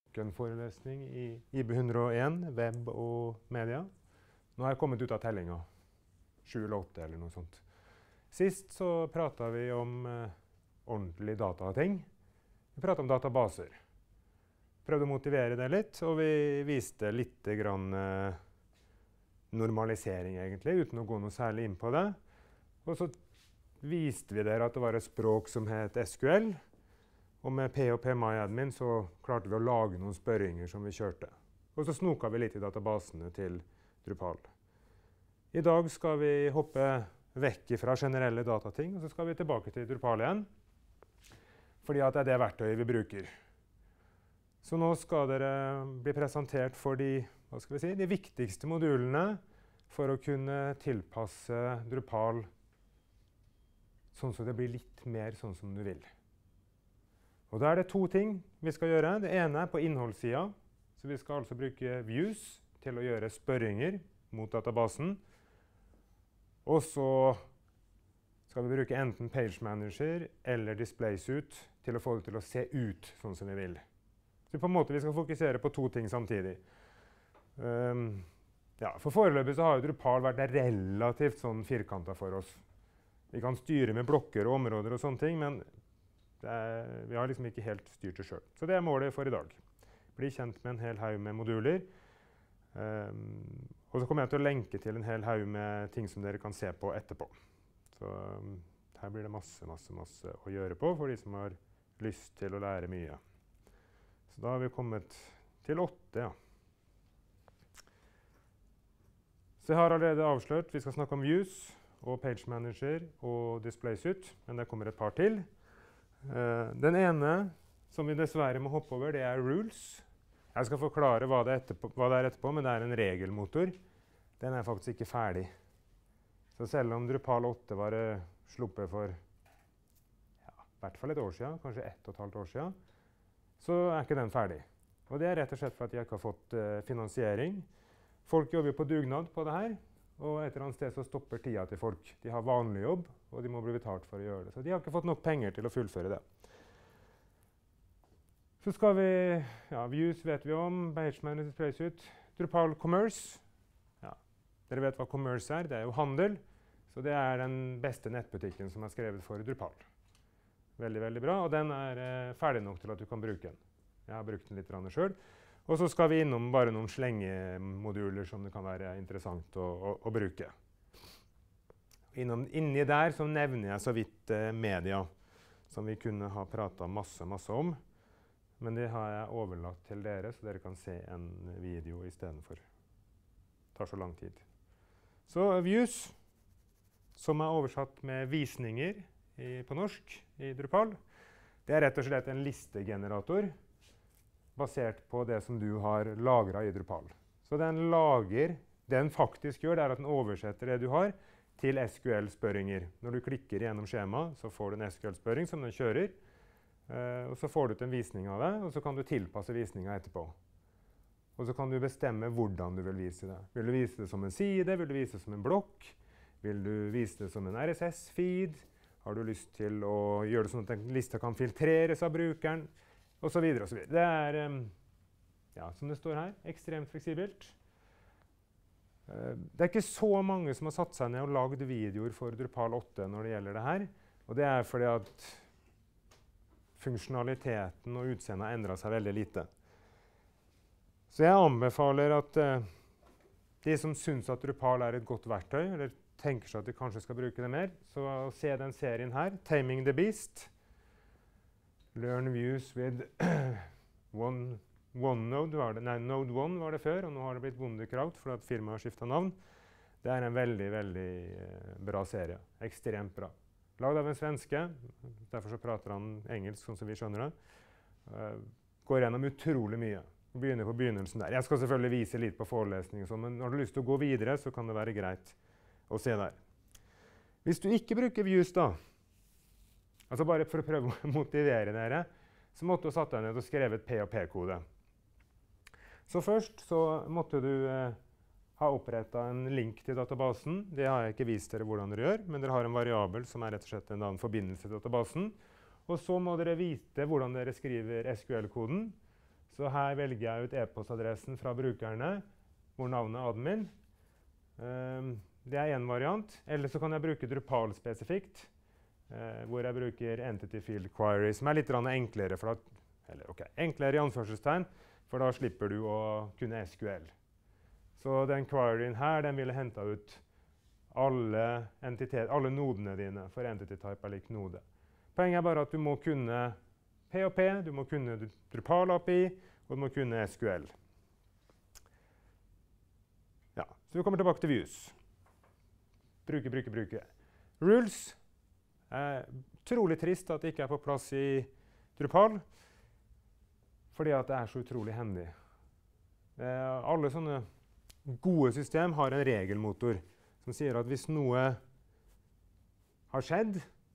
en forelesning i IB 101, web og media. Nå har jeg kommet ut av tellinga. 7 eller 8 eller noe sånt. Sist så pratet vi om ordentlig datating. Vi pratet om databaser. Prøvde å motivere det litt, og vi viste litt grann normalisering egentlig, uten å gå noe særlig inn på det. Og så viste vi dere at det var et språk som het SQL, og med PHP-MyAdmin så klarte vi å lage noen spørringer som vi kjørte. Og så snoka vi litt i databasene til Drupal. I dag skal vi hoppe vekk fra generelle datating, og så skal vi tilbake til Drupal igjen, fordi at det er det verktøyet vi bruker. Så nå skal dere bli presentert for de viktigste modulene for å kunne tilpasse Drupal sånn så det blir litt mer sånn som du vil. Og da er det 2 ting vi skal gjøre. Det ene er på innholdssida. Så vi skal altså bruke views til å gjøre spørringer mot databasen. Og så skal vi bruke enten Page Manager eller DisplaySuit til å få det til å se ut sånn som vi vil. Så på en måte vi skal fokusere på 2 ting samtidig. For foreløpig så har jo Drupal vært relativt sånn firkantet for oss. Vi kan styre med blokker og områder og sånne ting, men vi har liksom ikke helt styrt det selv. Så det er målet for i dag. Bli kjent med en hel haug med moduler. Og så kommer jeg til å lenke til en hel haug med ting som dere kan se på etterpå. Så her blir det masse å gjøre på for de som har lyst til å lære mye. Så da har vi kommet til 8, ja. Så jeg har allerede avslørt, vi skal snakke om views og Page Manager og DisplaySuit, men det kommer et par til. Den ene som vi dessverre må hoppe over, det er rules. Jeg skal forklare hva det er etterpå, men det er en regelmotor. Den er faktisk ikke ferdig. Så selv om Drupal 8 var sluppet for i hvert fall et år siden, kanskje 1,5 år siden, så er ikke den ferdig. Og det er rett og slett for at jeg ikke har fått finansiering. Folk jobber på dugnad på det her, og et eller annet sted så stopper tida til folk. De har vanlig jobb, og de må bli betalt for å gjøre det. Så de har ikke fått nok penger til å fullføre det. Så skal vi, views vet vi om, Page Manager, DisplaySuit, Drupal Commerce. Ja, dere vet hva Commerce er, det er jo handel. Så det er den beste nettbutikken som er skrevet for Drupal. Veldig, veldig bra, og den er ferdig nok til at du kan bruke den. Jeg har brukt den litt selv. Og så skal vi innom bare noen slengemoduler som det kan være interessant å bruke. Inni der så nevner jeg så vidt media, som vi kunne ha pratet masse om. Men det har jeg overlatt til dere, så dere kan se en video i stedet for. Det tar så lang tid. Så views, som er oversatt med visninger på norsk i Drupal, det er rett og slett en listegenerator, basert på det som du har lagret i Drupal. Så det den faktisk gjør, det er at den oversetter det du har til SQL-spørringer. Når du klikker gjennom skjemaet, så får du en SQL-spørring som den kjører, og så får du ut en visning av det, og så kan du tilpasse visningen etterpå. Og så kan du bestemme hvordan du vil vise det. Vil du vise det som en side? Vil du vise det som en blokk? Vil du vise det som en RSS-feed? Har du lyst til å gjøre det sånn at en liste kan filtreres av brukeren? Og så videre og så videre. Det er, som det står her, ekstremt fleksibelt. Det er ikke så mange som har satt seg ned og lagd videoer for Drupal 8 når det gjelder det her. Og det er fordi at funksjonaliteten og utseendet har endret seg veldig lite. Så jeg anbefaler at de som synes at Drupal er et godt verktøy, eller tenker seg at de kanskje skal bruke det mer, så se den serien her, Taming the Beast. Learn views with OneNode Node 1 var det før, og nå har det blitt Wunderkraut fordi at firmaet har skiftet navn. Det er en veldig, veldig bra serie. Ekstremt bra. Lagd av en svenske, derfor så prater han engelsk, sånn som vi skjønner det. Går gjennom utrolig mye. Begynner på begynnelsen der. Jeg skal selvfølgelig vise litt på forelesning, men når du har lyst til å gå videre, så kan det være greit å se der. Hvis du ikke bruker views da, altså bare for å prøve å motivere dere, så måtte du satt deg ned og skrevet PHP-kode. Så først så måtte du ha opprettet en link til databasen. Det har jeg ikke vist dere hvordan dere gjør, men dere har en variabel som er rett og slett en annen forbindelse til databasen. Og så må dere vite hvordan dere skriver SQL-koden, Så her velger jeg ut e-postadressen fra brukerne, hvor navnet er admin. Det er en variant. Eller så kan jeg bruke Drupal spesifikt, hvor jeg bruker Entity Field Query, som er litt enklere, enklere i anførselstegn, for da slipper du å kunne SQL. Så den queryen her, den ville hentet ut alle nodene dine, for entity type er lik node. Poenget er bare at du må kunne PHP, du må kunne Drupal API, og du må kunne SQL. Ja, så vi kommer tilbake til views. Bruke. Rules er utrolig trist at det ikke er på plass i Drupal, fordi at det er så utrolig handy. Alle sånne gode system har en regelmotor som sier at hvis noe har skjedd,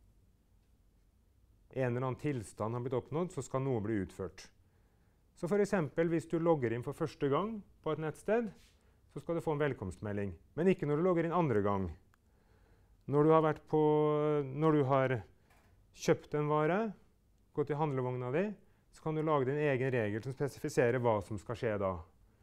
en eller annen tilstand har blitt oppnådd, så skal noe bli utført. Så for eksempel, hvis du logger inn for første gang på et nettsted, så skal du få en velkomstmelding. Men ikke når du logger inn andre gang. Når du har kjøpt en vare, gått i handlevogna di, så kan du lage din egen regel som spesifiserer hva som skal skje da.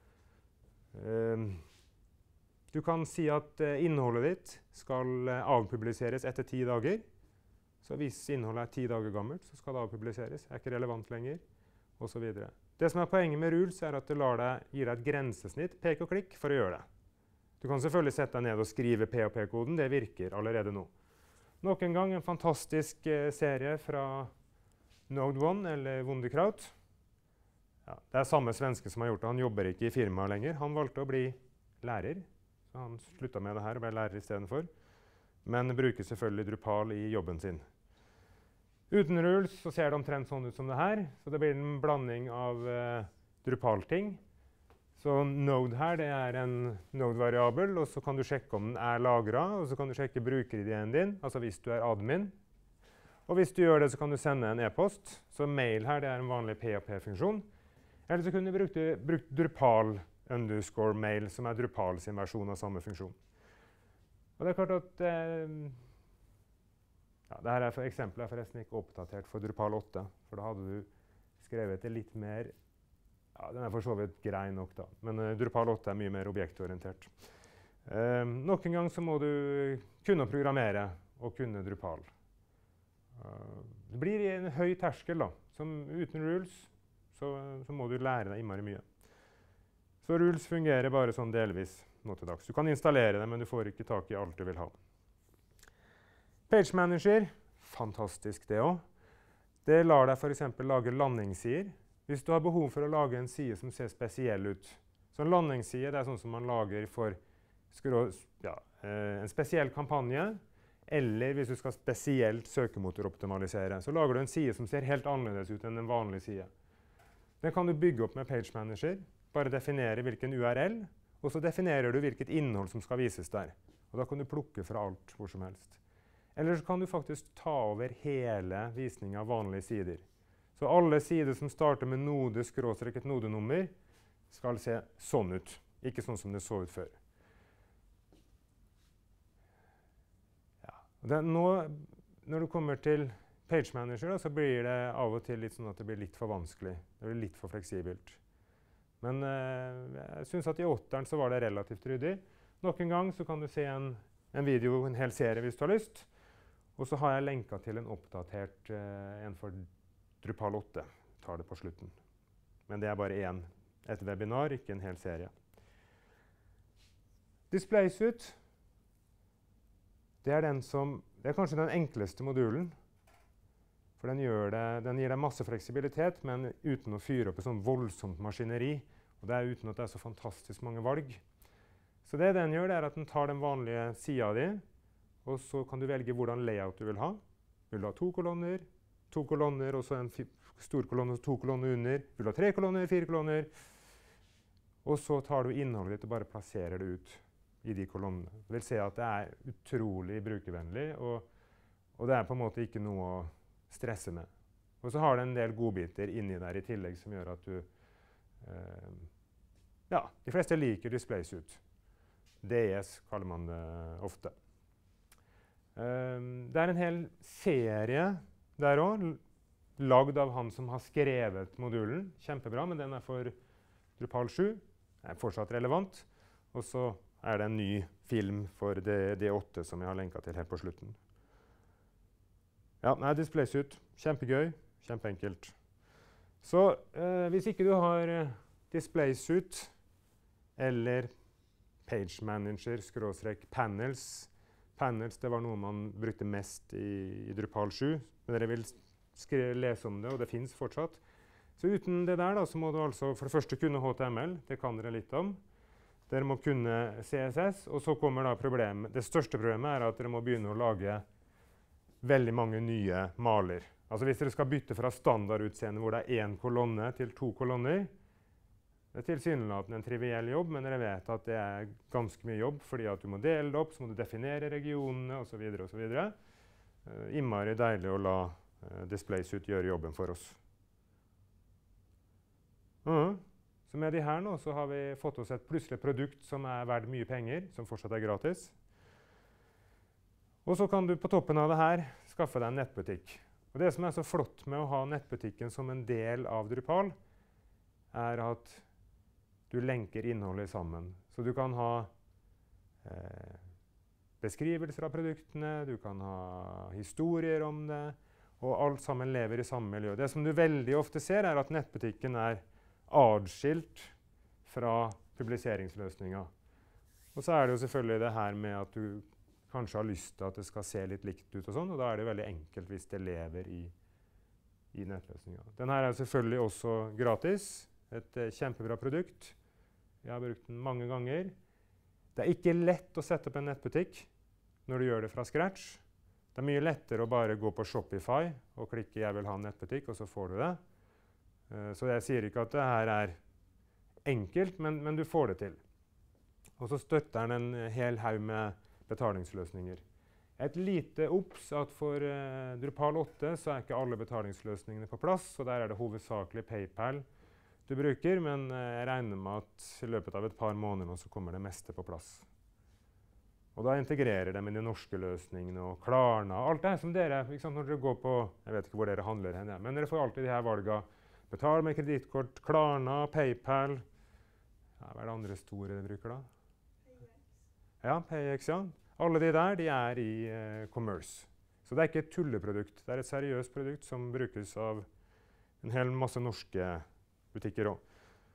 Du kan si at innholdet ditt skal avpubliseres etter 10 dager. Så hvis innholdet er 10 dager gammelt, så skal det avpubliseres. Det er ikke relevant lenger, og så videre. Det som er poenget med rules er at det gir deg et grensesnitt, pek og klikk, for å gjøre det. Du kan selvfølgelig sette deg ned og skrive PHP-koden. Det virker allerede nå. Nok en gang en fantastisk serie fra Node1, eller Wunderkraut. Ja, det er samme svenske som har gjort det. Han jobber ikke i firmaet lenger. Han valgte å bli lærer. Så han sluttet med det her og ble lærer i stedet for. Men bruker selvfølgelig Drupal i jobben sin. Uten rules så ser det omtrent sånn ut som det her. Så det blir en blanding av Drupal-ting. Så node her, det er en node-variabel, og så kan du sjekke om den er lagret, og så kan du sjekke brukerideen din, altså hvis du er admin. Og hvis du gjør det, så kan du sende en e-post. Så mail her, det er en vanlig PHP-funksjon. Eller så kunne du brukt Drupal underscore mail, som er Drupal sin versjon av samme funksjon. Og det er klart at dette eksempelet er forresten ikke oppdatert for Drupal 8, for da hadde du skrevet det litt mer. Ja, den er for så vidt grei nok da, men Drupal 8 er mye mer objektorientert. Nok en gang så må du kunne programmere og kunne Drupal. Det blir en høy terskel da, som uten rules så må du lære deg innmari mye. Så rules fungerer bare sånn delvis nå til dags. Du kan installere det, men du får ikke tak i alt du vil ha. Page Manager, fantastisk det også. Det lar deg for eksempel lage landingssider. Hvis du har behov for å lage en side som ser spesiell ut. Så en landingsside, det er sånn som man lager for en spesiell kampanje, eller hvis du skal spesielt søkemotoroptimalisere, så lager du en side som ser helt annerledes ut enn en vanlig side. Den kan du bygge opp med Page Manager, bare definere hvilken URL, og så definerer du hvilket innhold som skal vises der. Og da kan du plukke fra alt hvor som helst. Eller så kan du faktisk ta over hele visningen av vanlige sider. Så alle sider som starter med node, skråstrek et nodenummer, skal se sånn ut. Ikke sånn som det så ut før. Ja. Nå, når du kommer til Page Manager, så blir det av og til litt sånn at det blir litt for vanskelig. Det blir litt for fleksibelt. Men jeg synes at i 8-eren så var det relativt ryddig. Nok en gang så kan du se en video, en hel serie hvis du har lyst. Og så har jeg lenket til en oppdatert en for Drupal 8. Tar det på slutten. Men det er bare et webinar, ikke en hel serie. DisplaySuite, det er kanskje den enkleste modulen. For den gir deg masse fleksibilitet, men uten å fyre opp et sånn voldsomt maskineri. Og det er uten at det er så fantastisk mange valg. Så det den gjør, det er at den tar den vanlige siden din, og så kan du velge hvordan layout du vil ha. Vil du ha 2 kolonner, og så en stor kolonne og 2 kolonner under. Vil du ha 3 kolonner, 4 kolonner. Og så tar du innholdet ditt og bare plasserer det ut i de kolonnene. Du vil se at det er utrolig brukervennlig, og det er på en måte ikke noe å stresse med. Og så har det en del godbiter inni der i tillegg som gjør at du de fleste liker DisplaySuite. DS kaller man det ofte. Det er en hel serie der også. lagd av han som har skrevet modulen. Kjempebra, men den er for Drupal 7. Den er fortsatt relevant. Og så er det en ny film for D8 som jeg har lenket til helt på slutten. Ja, nei, DisplaySuite. Kjempegøy. Kjempeenkelt. Så hvis ikke du har DisplaySuite eller Page Manager, /panels. Panels, det var noe man brukte mest i Drupal 7. Men dere vil lese om det, og det finnes fortsatt. Så uten det der da, så må du altså for det første kunne HTML. Det kan dere litt om. Dere må kunne CSS, og så kommer da problemet. Det største problemet er at dere må begynne å lage veldig mange nye maler. Altså hvis dere skal bytte fra standardutseende hvor det er 1 kolonne til 2 kolonner, det er tilsynelatende en triviell jobb, men dere vet at det er ganske mye jobb, fordi at du må dele det opp, så må du definere regionene, og så videre, og så videre. Innmari deilig å la DisplaySuite gjøre jobben for oss. Så med de her nå, så har vi fått oss et plutselig produkt som er verdt mye penger, som fortsatt er gratis. Og så kan du på toppen av det her skaffe deg en nettbutikk. Og det som er så flott med å ha nettbutikken som en del av Drupal, er at du lenker innholdet sammen. Så du kan ha beskrivelser av produktene, du kan ha historier om det, og alt sammen lever i samme miljø. Det som du veldig ofte ser, er at nettbutikken er adskilt fra publiseringsløsninga. Og så er det jo selvfølgelig det her med at du kanskje har lyst til at det skal se litt likt ut og sånn, og da er det veldig enkelt hvis det lever i nettløsninga. Den her er selvfølgelig også gratis. Et kjempebra produkt. Jeg har brukt den mange ganger. Det er ikke lett å sette opp en nettbutikk når du gjør det fra scratch. Det er mye lettere å bare gå på Shopify og klikke 'Jeg vil ha en nettbutikk', og så får du det. Så jeg sier ikke at det her er enkelt, men du får det til. Og så støtter den en hel haug med betalingsløsninger. Et lite obs at for Drupal 8 så er ikke alle betalingsløsningene på plass, så der er det hovedsakelig PayPal du bruker, men jeg regner med at i løpet av et par måneder nå så kommer det meste på plass. Og da integrerer de med de norske løsningene og Klarna og alt det her som dere, ikke sant, når dere går på, jeg vet ikke hvor dere handler hen, men dere får alltid de her valgene. Betal med kredittkort, Klarna, PayPal. Ja, hva er det andre store dere bruker da? Ja, PayX, ja. Alle de der, de er i Commerce. Så det er ikke et tulleprodukt. Det er et seriøst produkt som brukes av en hel masse norske butikker også.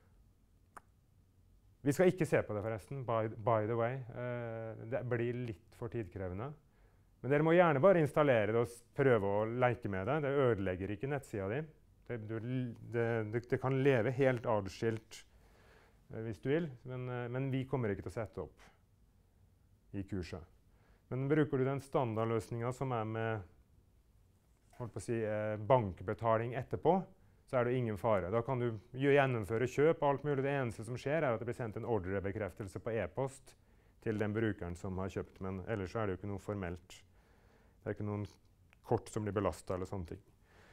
Vi skal ikke se på det forresten, by the way. Det blir litt for tidkrevende. Men dere må gjerne bare installere det og prøve å leke med det. Det ødelegger ikke nettsida di. Det kan leve helt adskilt hvis du vil, men vi kommer ikke til å sette opp i kurset. Men bruker du den standardløsninga som er med holdt på å si, bankbetaling etterpå, så er det ingen fare. Da kan du gjennomføre kjøp og alt mulig. Det eneste som skjer er at det blir sendt en ordrebekreftelse på e-post til den brukeren som har kjøpt, men ellers er det jo ikke noe formelt. Det er ikke noen kort som blir belastet eller sånne ting.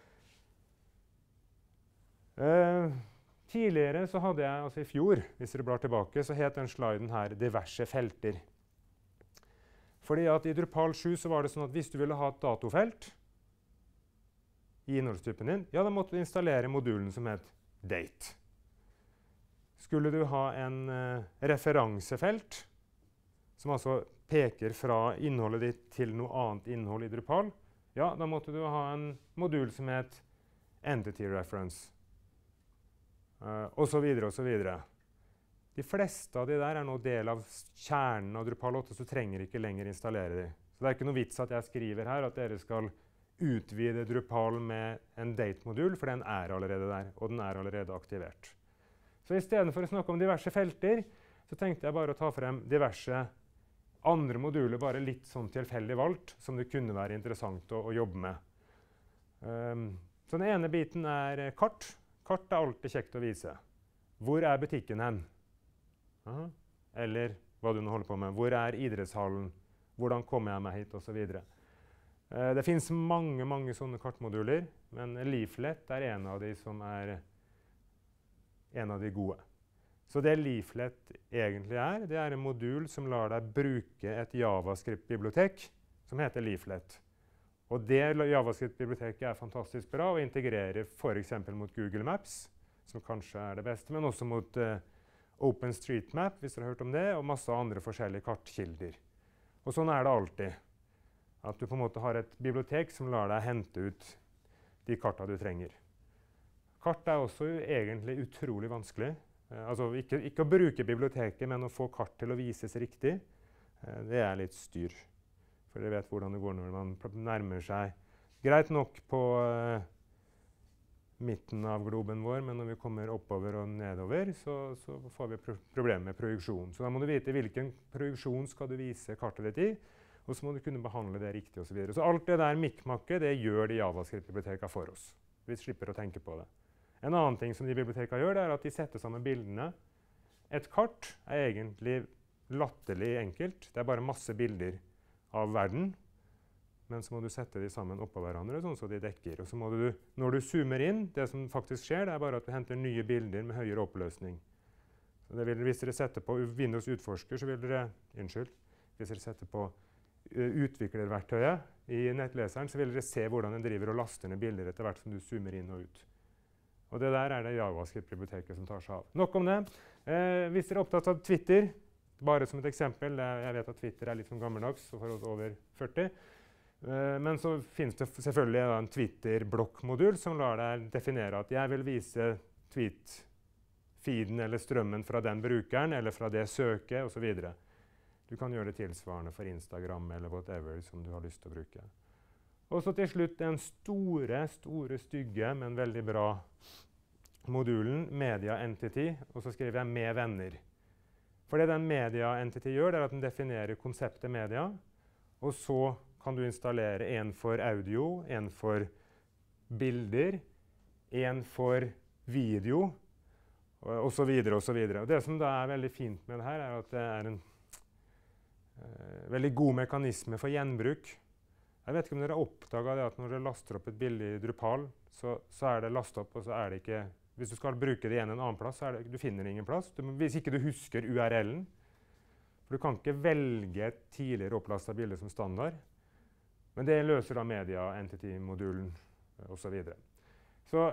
Tidligere så hadde jeg, altså i fjor, hvis dere blar tilbake, så het den sliden her diverse felter. Fordi at i Drupal 7 så var det sånn at hvis du ville ha et datofelt i innholdstypen din, ja, da måtte du installere modulen som het date. Skulle du ha en referansefelt, som altså peker fra innholdet ditt til noe annet innhold i Drupal, ja, da måtte du ha en modul som het entity reference. Og så videre, og så videre. De fleste av de der er nå del av kjernen av Drupal 8, så du trenger ikke lenger installere de. Så det er ikke noe vits at jeg skriver her at dere skal utvide Drupal med en date-modul, for den er allerede der, og den er allerede aktivert. Så i stedet for å snakke om diverse felter, så tenkte jeg bare å ta frem diverse andre moduler, bare litt sånn tilfeldig valgt, som det kunne være interessant å jobbe med. Så den ene biten er kart. Kart er alltid kjekt å vise. Hvor er butikken hen? Aha. Eller hva du nå holder på med. Hvor er idrettshallen? Hvordan kommer jeg meg hit? Og så videre. Det finnes mange sånne kartmoduler, men Leaflet er en av de som er en av de gode. Så det Leaflet egentlig er, det er en modul som lar deg bruke et JavaScript-bibliotek som heter Leaflet. Og det JavaScript-biblioteket fantastisk bra og integrerer for eksempel mot Google Maps, som kanskje det beste, men også mot OpenStreetMap, hvis dere har hørt om det, og masse andre forskjellige kartkilder. Og sånn det alltid. At du på en måte har et bibliotek som lar deg hente ut de kartene du trenger. Kart også egentlig utrolig vanskelig. Altså ikke å bruke biblioteket, men å få kart til å vises riktig. Det litt styr. For dere vet hvordan det går når man nærmer seg. Greit nok på midten av globen vår, men når vi kommer oppover og nedover, så får vi problemer med projeksjon. Så da må du vite hvilken projeksjon skal du vise kartet ditt i, og så må du kunne behandle det riktig og så videre. Så alt det der mikmakket, det gjør de JavaScript-bibliotekene for oss. Vi slipper å tenke på det. En annen ting som de bibliotekene gjør, det at de setter sammen bildene. Et kart egentlig latterlig enkelt. Det bare masse bilder av verden. Men så må du sette de sammen oppå hverandre, sånn så de dekker. Og så må du, når du zoomer inn, det som faktisk skjer, det bare at du henter nye bilder med høyere oppløsning. Så det vil, hvis dere setter på Windows Utforsker, så vil dere, hvis dere setter på utviklerverktøyet i nettleseren, så vil dere se hvordan den driver og laster ned bilder etter hvert som du zoomer inn og ut. Og det der det JavaScript-biblioteket som tar seg av. Nok om det. Hvis dere opptatt av Twitter, bare som et eksempel, jeg vet at Twitter litt sånn gammeldags, for oss over 40, men så finnes det selvfølgelig en Twitter-blokkmodul som lar deg definere at jeg vil vise tweet-feeden eller strømmen fra den brukeren, eller fra det søket, og så videre. Du kan gjøre det tilsvarende for Instagram eller whatever som du har lyst til å bruke. Og så til slutt den store, stygge, men veldig bra modulen Media Entity, og så skriver jeg med venner. For det den Media Entity gjør, det at den definerer konseptet media, og så kan du installere en for audio, en for bilder, en for video, og så videre, og så videre. Og det som da veldig fint med det her, at det en veldig god mekanisme for gjenbruk. Jeg vet ikke om dere har oppdaget det at når dere laster opp et bilde i Drupal, så det lastet opp, og så det ikke... Hvis du skal bruke det igjen en annen plass, så du finner ingen plass. Hvis ikke du husker URL-en. For du kan ikke velge et tidligere opplastet bilde som standard. Men det løser da Media Entity-modulen, og så videre. Så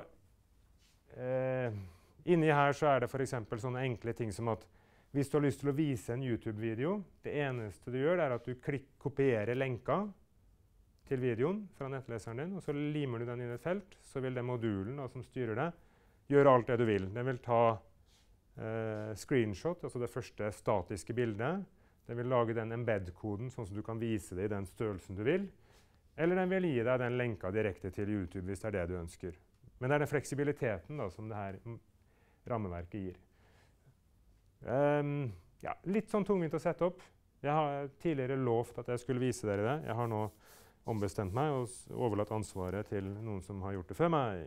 inni her så det for eksempel sånne enkle ting som at hvis du har lyst til å vise en YouTube-video, det eneste du gjør, det at du kopierer lenka til videoen fra nettleseren din, og så limer du den inn i et felt, så vil den modulen da, som styrer det, gjøre alt det du vil. Den vil ta screenshot, altså det første statiske bildet. Den vil lage den embed-koden, sånn som du kan vise det i den størrelsen du vil. Eller den vil gi deg den lenka direkte til YouTube, hvis det det du ønsker. Men det den fleksibiliteten da, som det her rammeverket gir. Ja, litt sånn tungvint å sette opp. Jeg har tidligere lovt at jeg skulle vise dere det. Jeg har nå ombestemt meg og overlatt ansvaret til noen som har gjort det før meg.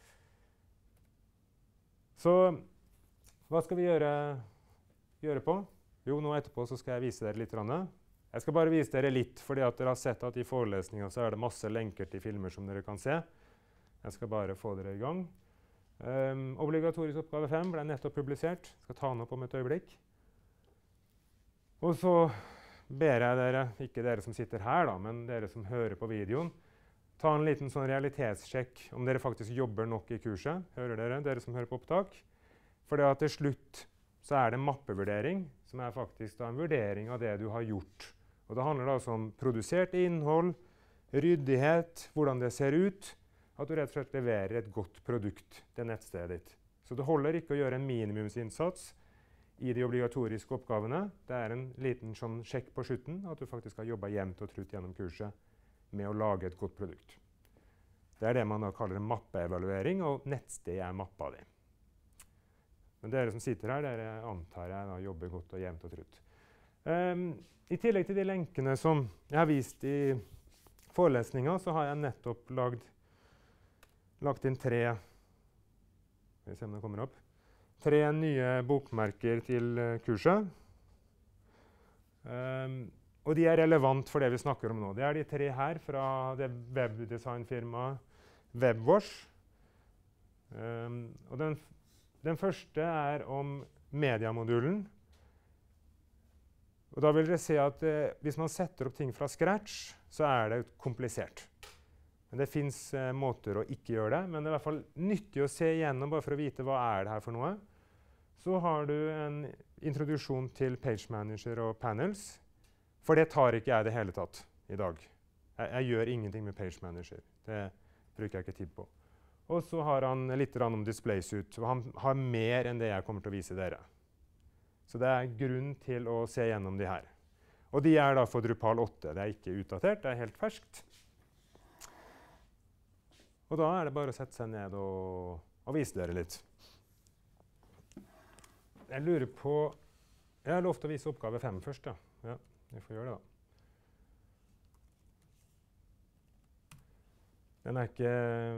Så hva skal vi gjøre på? Jo, nå etterpå så skal jeg vise dere litt. Jeg skal bare vise dere litt, fordi at dere har sett at i forelesningen så det masse lenker til filmer som dere kan se. Jeg skal bare få dere i gang. Obligatorisk oppgave 5 ble nettopp publisert. Jeg skal ta den opp om et øyeblikk. Og så ber jeg dere, ikke dere som sitter her da, men dere som hører på videoen, ta en liten sånn realitetssjekk om dere faktisk jobber nok i kurset. Hører dere som hører på opptak? For det at til slutt så det mappevurdering, som faktisk da en vurdering av det du har gjort. Og det handler da om produsert innhold, ryddighet, hvordan det ser ut, at du rett og slett leverer et godt produkt til nettstedet ditt. Så det holder ikke å gjøre en minimumsinnsats i de obligatoriske oppgavene. Det en liten sånn sjekk på slutten, at du faktisk har jobbet jevnt og trutt gjennom kurset med å lage et godt produkt. Det det man da kaller en mappeevaluering, og nettstedet mappa di. Men dere som sitter her, dere antar jeg da jobber godt og jevnt og trutt. I tillegg til de lenkene som jeg har vist i forelesninga, så har jeg nettopp lagt inn 3 nye bokmerker til kurset. Og de relevant for det vi snakker om nå. Det de 3 her fra det webdesignfirmaet WebWash. Og den første om mediamodulen. Og da vil dere se at hvis man setter opp ting fra scratch, så det komplisert. Men det finnes måter å ikke gjøre det, men det er i hvert fall nyttig å se igjennom, bare for å vite hva er det her for noe. Så har du en introduksjon til Page Manager og Panels, for det tar ikke jeg det hele tatt i dag. Jeg gjør ingenting med Page Manager. Det bruker jeg ikke tid på. Og så har han litt om DisplaySuite, og han har mer enn det jeg kommer til å vise dere. Så det er grunn til å se gjennom de her. Og de er da for Drupal 8. Det er ikke utdatert, det er helt ferskt. Og da er det bare å sette seg ned og vise dere litt. Jeg lurer på... Jeg har lovt å vise oppgave 5 først, ja. Ja, vi får gjøre det da. Den er ikke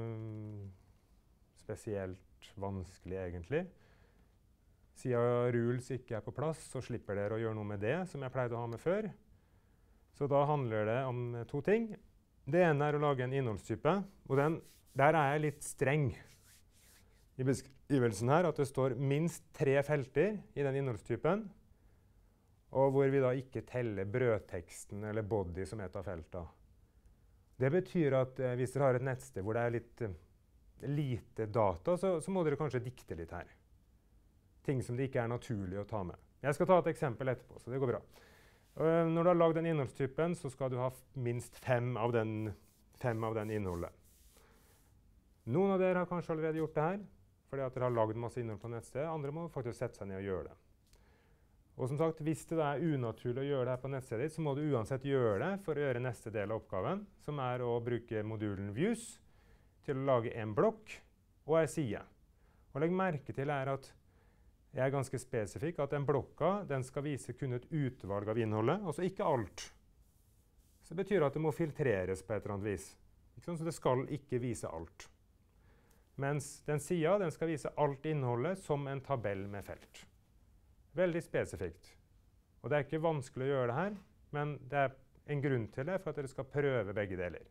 spesielt vanskelig, egentlig. Siden rules ikke er på plass, så slipper dere å gjøre noe med det, som jeg pleide å ha med før. Så da handler det om 2 ting. Det ene er å lage en innholdstype, og der er jeg litt streng i beskrivelsen her, at det står minst 3 felter i den innholdstypen, og hvor vi da ikke teller brødteksten eller body som et av feltene. Det betyr at hvis dere har et nettsted hvor det er litt lite data, så må dere kanskje dikte litt her. Ting som det ikke er naturlig å ta med. Jeg skal ta et eksempel etterpå, så det går bra. Når du har lagd den innholdstypen, så skal du ha minst 5 av den innholdet. Noen av dere har kanskje allerede gjort det her, fordi at dere har lagd masse innhold på nettstedet. Andre må faktisk sette seg ned og gjøre det. Og som sagt, hvis det er unaturlig å gjøre det her på nettstedet ditt, så må du uansett gjøre det for å gjøre neste del av oppgaven, som er å bruke modulen Views til å lage en blokk og en side. Og legg merke til er at jeg er ganske spesifikk at den blokka den skal vise kun et utvalg av innholdet, altså ikke alt. Så det betyr at det må filtreres på et eller annet vis. Så det skal ikke vise alt. Mens den sida den skal vise alt innholdet som en tabell med felt. Veldig spesifikt. Og det er ikke vanskelig å gjøre det her, men det er en grunn til det for at dere skal prøve begge deler.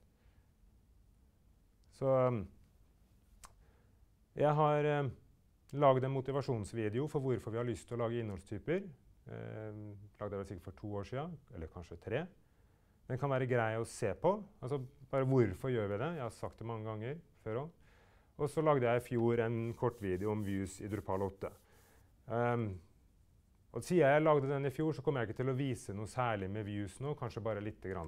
Så jeg har laget en motivasjonsvideo for hvorfor vi har lyst til å lage innholdstyper. Lagde jeg sikkert for 2 år siden, eller kanskje 3. Den kan være grei å se på. Altså, bare hvorfor gjør vi det? Jeg har sagt det mange ganger før også. Og så lagde jeg i fjor en kort video om views i Drupal 8. Og siden jeg lagde den i fjor, så kommer jeg ikke til å vise noe særlig med views nå, kanskje bare litt grann.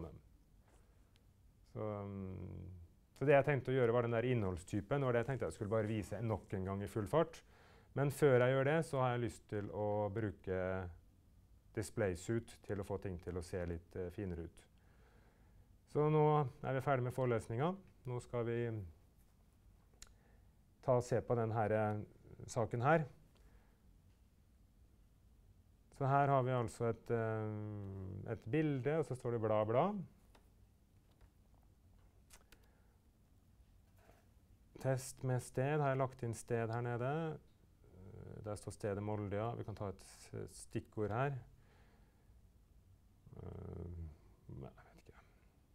Så det jeg tenkte å gjøre var den der innholdstypen, og det jeg tenkte jeg skulle bare vise nok en gang i full fart. Men før jeg gjør det, så har jeg lyst til å bruke DisplaySuite til å få ting til å se litt finere ut. Så nå er vi ferdig med forelesningen. Nå skal vi ta og se på denne saken her. Så her har vi altså et bilde, og så står det bla bla. Test med sted, har jeg lagt inn sted her nede. Der står stedet Molde, vi kan ta et stikkord her. Nei, jeg vet ikke.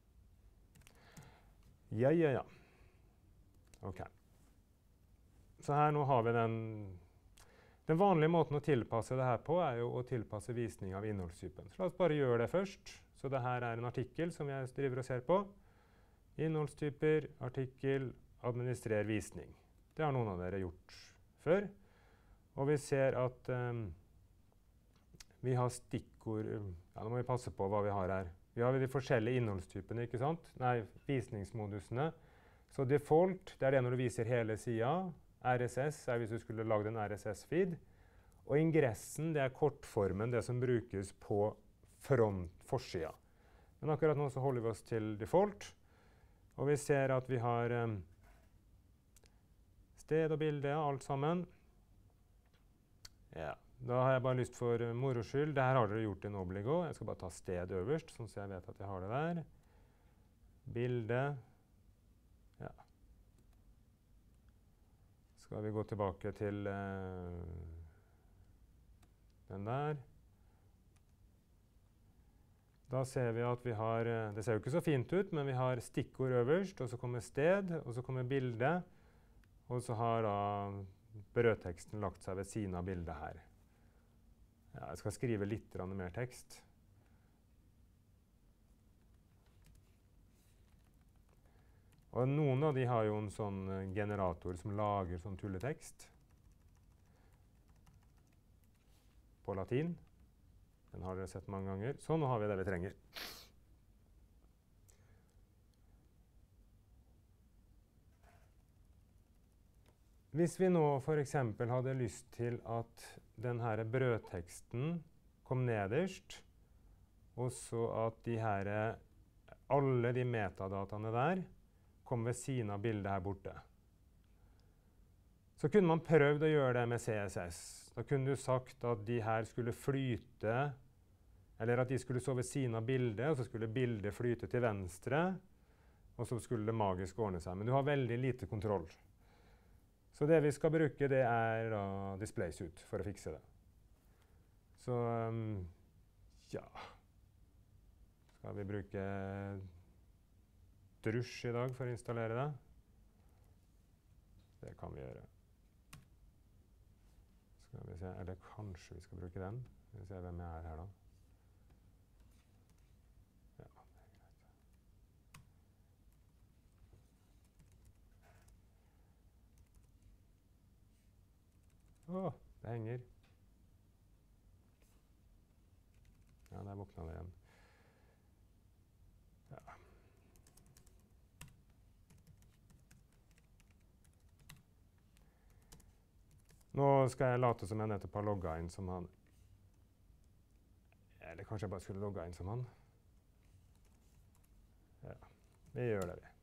Ja. Ok. Så her nå har vi den vanlige måten å tilpasse det her på er jo å tilpasse visning av innholdstypen. Så la oss bare gjøre det først. Så det her er en artikkel som jeg driver og ser på. Innholdstyper, artikkel, administrer visning. Det har noen av dere gjort før. Og vi ser at vi har stikkord. Ja, nå må vi passe på hva vi har her. Vi har de forskjellige innholdstypene, ikke sant? Nei, visningsmodusene. Så default, det er det når du viser hele siden. RSS er hvis du skulle lagd en RSS-feed. Og ingressen, det er kortformen, det som brukes på forsida. Men akkurat nå så holder vi oss til default. Og vi ser at vi har sted og bilde, alt sammen. Ja, da har jeg bare lyst for moro skyld. Dette har dere gjort i Nobligo. Jeg skal bare ta sted øverst, sånn så jeg vet at jeg har det der. Bilde. Ja. Skal vi gå tilbake til den der. Da ser vi at vi har, det ser jo ikke så fint ut, men vi har stikkord øverst, og så kommer sted, og så kommer bilde, og så har da brødteksten lagt seg ved siden av bildet her. Ja, jeg skal skrive litt mer tekst. Og noen av de har jo en sånn generator som lager sånn tulletekst på latin. Den har dere sett mange ganger. Så nå har vi det vi trenger. Hvis vi nå for eksempel hadde lyst til at denne brødteksten kom nederst, og så at alle de metadataene der kom ved siden av bildet her borte. Så kunne man prøvd å gjøre det med CSS. Da kunne du sagt at de her skulle flyte, eller at de skulle stå ved siden av bildet, og så skulle bildet flyte til venstre, og så skulle det magisk ordne seg. Men du har veldig lite kontroll. Så det vi skal bruke, det er DisplaySuite for å fikse det. Så ja, skal vi bruke Drush i dag for å installere det? Det kan vi gjøre. Skal vi se, eller kanskje vi skal bruke den. Skal vi se hvem jeg er her da. Ja, det er greit. Åh, det henger. Ja, der våkna det igjen. Ja. Nå skal jeg late som jeg nettopp har logget inn som han. Eller kanskje jeg bare skulle logget inn som han. Ja, vi gjør det vi.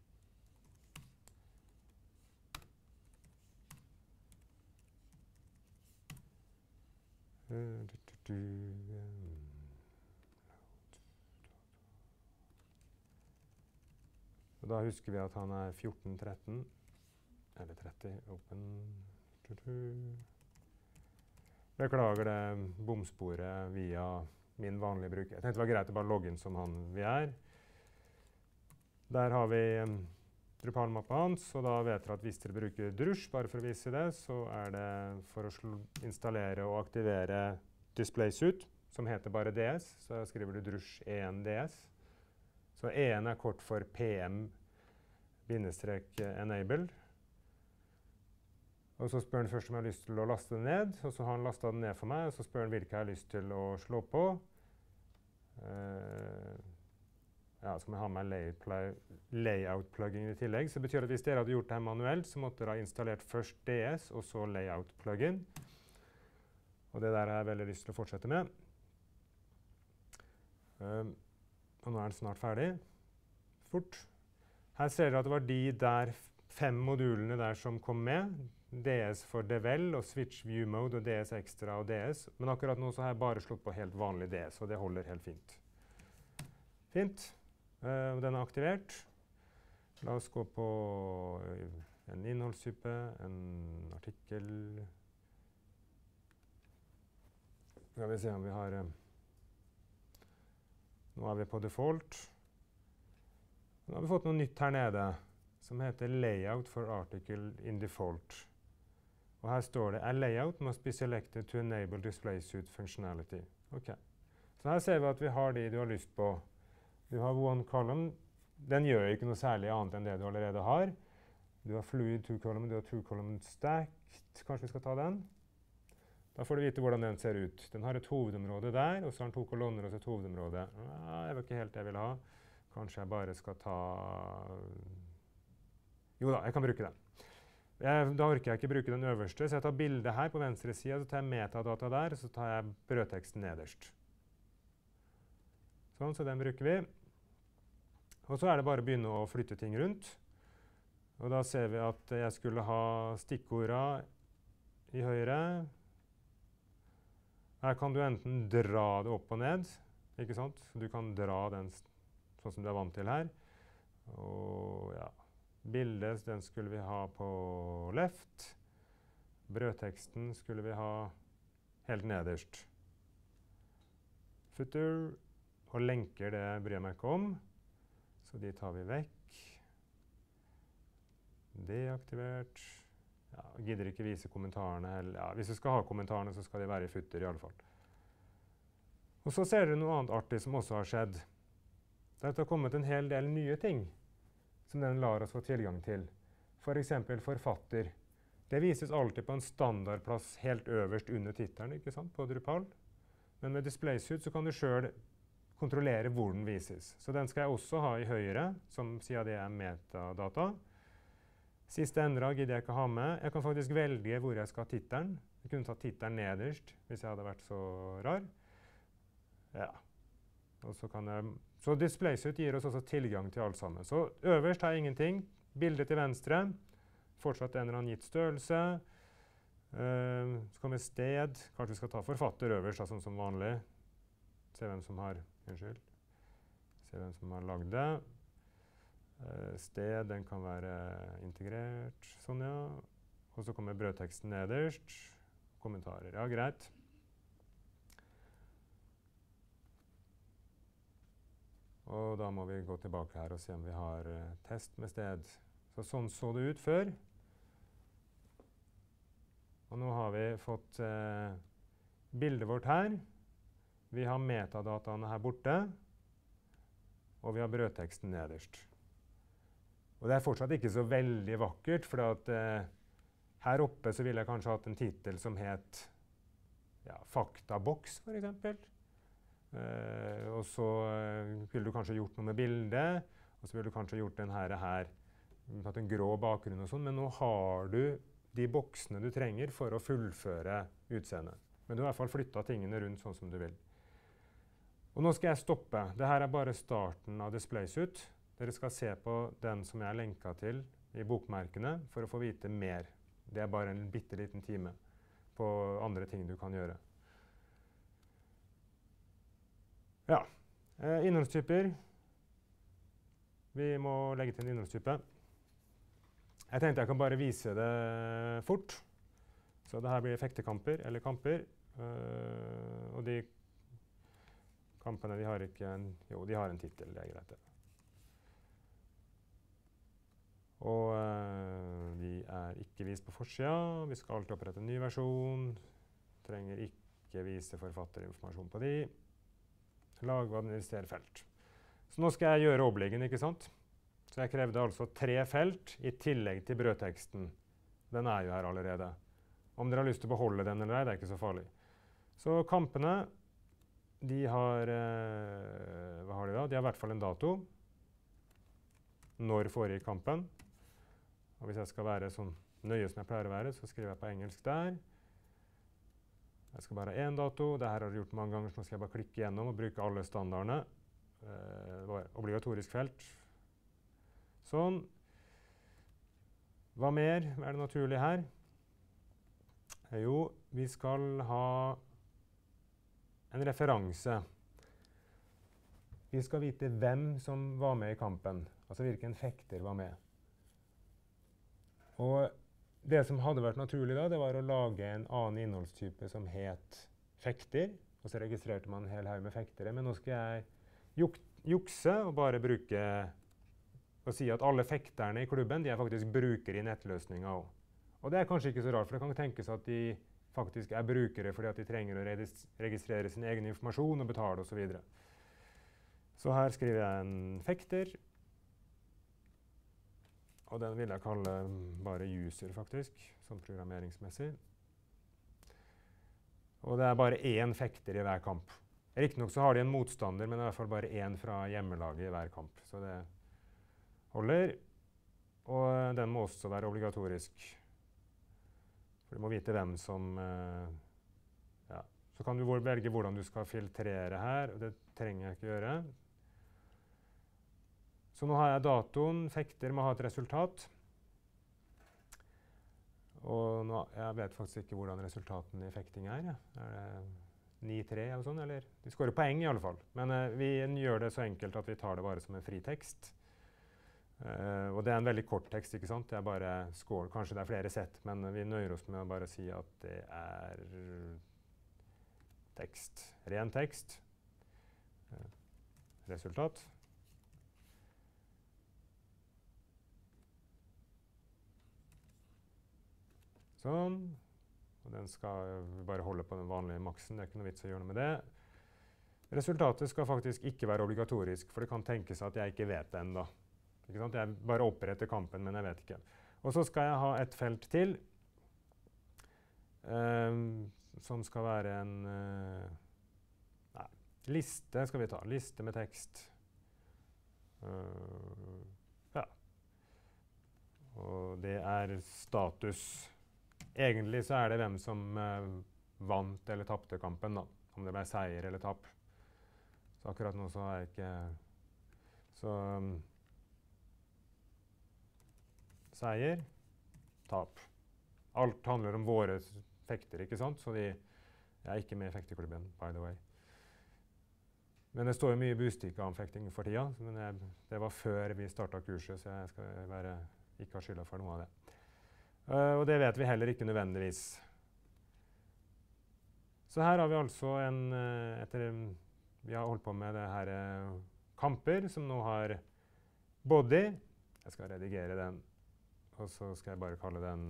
Og da husker vi at han er 1413, eller 30, open. Beklager det bomsporet via min vanlige bruker. Jeg tenkte det var greit å bare logge inn som han vi er. Der har vi Drupal-mappa hans, og da vet dere at hvis dere bruker Drush, bare for å vise det, så er det for å installere og aktivere DisplaySuite, som heter bare DS, så skriver du Drush 1DS. Så 1 er kort for PM-enable. Og så spør han først om jeg har lyst til å laste det ned, og så har han lastet den ned for meg, og så spør han hvilke jeg har lyst til å slå på. Ja, så må jeg ha med layout-plugin i tillegg, så det betyr at hvis dere hadde gjort det her manuelt, så måtte dere ha installert først DS, og så layout-plugin. Og det der har jeg veldig lyst til å fortsette med. Og nå er den snart ferdig. Fort. Her ser dere at det var de der 5 modulene der som kom med. DS for Devel og Switch View Mode og DS Extra og DS. Men akkurat nå så har jeg bare slått på helt vanlig DS, og det holder helt fint. Fint. Den er aktivert. La oss gå på en innholdstype, en artikkel. Skal vi se om vi har... Nå er vi på default. Nå har vi fått noe nytt her nede, som heter Layout for Article in Default. Og her står det, A layout must be selected to enable DisplaySuite functionality. Ok. Så her ser vi at vi har de du har lyst på. Du har one column. Den gjør ikke noe særlig annet enn det du allerede har. Du har fluid two column, du har two column stacked. Kanskje vi skal ta den? Da får du vite hvordan den ser ut. Den har et hovedområde der, og så har den 2 kolonner og så et hovedområde. Jeg vet ikke helt det jeg vil ha. Kanskje jeg bare skal ta... Jo da, jeg kan bruke den. Da orker jeg ikke bruke den øverste, så jeg tar bildet her på venstre side, så tar jeg metadata der, og så tar jeg brødteksten nederst. Sånn, så den bruker vi. Og så er det bare å begynne å flytte ting rundt. Og da ser vi at jeg skulle ha stikkordene i høyre. Her kan du enten dra det opp og ned, ikke sant? Du kan dra den sånn som du er vant til her. Og ja, bildet, den skulle vi ha på left. Brødteksten skulle vi ha helt nederst. Footer og lenker, det bryr jeg meg ikke om. Så de tar vi vekk. Deaktivert. Ja, gidder ikke vise kommentarene. Ja, hvis du skal ha kommentarene, så skal de være i footer i alle fall. Og så ser dere noe annet artig som også har skjedd. Det har kommet en hel del nye ting som den lar oss få tilgang til. For eksempel forfatter. Det vises alltid på en standardplass helt øverst under tittelen, ikke sant, på Drupal. Men med DisplaySuite så kan du selv kontrollere hvor den vises. Så den skal jeg også ha i høyre, som sier det er metadata. Siste endra gidder jeg ikke ha med. Jeg kan faktisk velge hvor jeg skal ha tittelen. Jeg kunne tatt tittelen nederst, hvis jeg hadde vært så rar. Ja. Og så DisplaySuite gir oss også tilgang til alt sammen. Så øverst har jeg ingenting. Bildet til venstre. Fortsatt en eller annen gitt størrelse. Så kommer sted. Kanskje vi skal ta forfatter øverst, sånn som vanlig. Se hvem som har lagd det. Sted, den kan være integrert. Sånn, ja. Og så kommer brødteksten nederst. Kommentarer. Ja, greit. Og da må vi gå tilbake her og se om vi har test med sted. Så sånn så det ut før. Og nå har vi fått bildet vårt her. Vi har metadataene her borte. Og vi har brødteksten nederst. Og det er fortsatt ikke så veldig vakkert, for her oppe så ville jeg kanskje hatt en titel som het faktaboks, for eksempel. Og så ville du kanskje gjort noe med bildet, og så ville du kanskje gjort den her, tatt en grå bakgrunn og sånn, men nå har du de boksene du trenger for å fullføre utseendet. Men du har i hvert fall flyttet tingene rundt sånn som du vil. Og nå skal jeg stoppe. Dette er bare starten av DisplaySuite. Dere skal se på den som jeg har lenket til i bokmerkene for å få vite mer. Det er bare en bitteliten time på andre ting du kan gjøre. Ja, innholdstyper. Vi må legge til en innholdstype. Jeg tenkte jeg kan bare vise det fort. Så dette blir fektekamper, eller kamper. Og de kampene, de har ikke de har en titel, det er greit det. Og de er ikke vist på forsida. Vi skal alltid opprette en ny versjon. Trenger ikke vise forfatterinformasjon på de. Lage og administrere felt. Så nå skal jeg gjøre oppleggen, ikke sant? Så jeg krevde altså 3 felt i tillegg til brødteksten. Den er jo her allerede. Om dere har lyst til å beholde den eller ei, det er ikke så farlig. Så kampene, de har, hva har de da? De har i hvert fall en dato. Når foregikk kampen. Og hvis jeg skal være sånn nøye som jeg pleier å være, så skriver jeg på engelsk der. Jeg skal bare ha én dato. Dette har jeg gjort mange ganger, så nå skal jeg bare klikke gjennom og bruke alle standardene. Det var obligatorisk felt. Sånn. Hva mer? Hva er det naturlig her? Jo, vi skal ha en referanse. Vi skal vite hvem som var med i kampen. Altså hvilken fekter var med. Og det som hadde vært naturlig da, det var å lage en annen innholdstype som het fekter. Og så registrerte man en hel haug med fektere. Men nå skal jeg jukse og bare bruke og si at alle fekterne i klubben de er faktisk brukere i nettløsninga også. Og det er kanskje ikke så rart, for det kan tenkes at de faktisk er brukere fordi at de trenger å registrere sin egen informasjon og betale og så videre. Så her skriver jeg en fekter. Og den vil jeg kalle bare user, faktisk, som programmeringsmessig. Og det er bare én fekter i hver kamp. Riktignok så har de en motstander, men det er i hvert fall bare én fra hjemmelaget i hver kamp. Så det holder. Og den må også være obligatorisk. For du må vite hvem som Så kan du velge hvordan du skal filtrere her, og det trenger jeg ikke gjøre. Så nå har jeg datoen, fekter må ha et resultat. Og nå, jeg vet faktisk ikke hvordan resultaten i fekting er. Er det 9-3 eller sånn, eller? De skårer poeng i alle fall. Men vi gjør det så enkelt at vi tar det bare som en fri tekst. Og det er en veldig kort tekst, ikke sant? Det er bare score. Kanskje det er flere sett, men vi nøyer oss med å bare si at det er tekst. Ren tekst. Resultat. Sånn. Og den skal vi bare holde på den vanlige maksen. Det er ikke noe vits å gjøre noe med det. Resultatet skal faktisk ikke være obligatorisk, for det kan tenkes at jeg ikke vet det ennå. Ikke sant? Jeg bare oppretter kampen, men jeg vet ikke. Og så skal jeg ha et felt til, som skal være en liste skal vi ta. Liste med tekst. Ja. Og det er status. Egentlig så er det hvem som vant eller tapte kampen, da. Om det ble seier eller tap. Så akkurat nå så har jeg ikke... Så seier, tap. Alt handler om våre fekter, ikke sant? Så jeg er ikke med i fekteklubben, by the way. Men det står jo mye bustikka om fekting for tida, men det var før vi startet kurset, så jeg skal ikke ha skylda for noe av det. Og det vet vi heller ikke nødvendigvis. Så her har vi altså vi har holdt på med det her kamper, som nå har body. Jeg skal redigere den, og så skal jeg bare kalle den